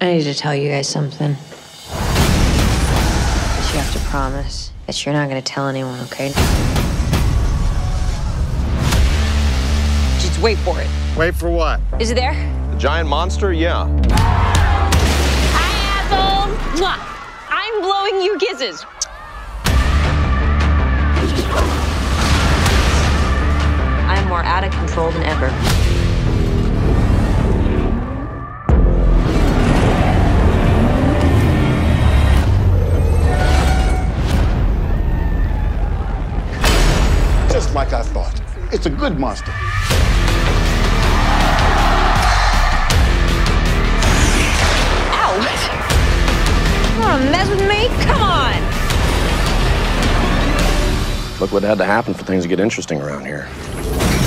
I need to tell you guys something. But you have to promise that you're not going to tell anyone, okay? Just wait for it. Wait for what? Is it there? The giant monster? Yeah. Hi, asshole! Mwah. I'm blowing you kisses. I'm more out of control than ever. Just like I thought. It's a good monster. Ow! You wanna mess with me? Come on! Look what had to happen for things to get interesting around here.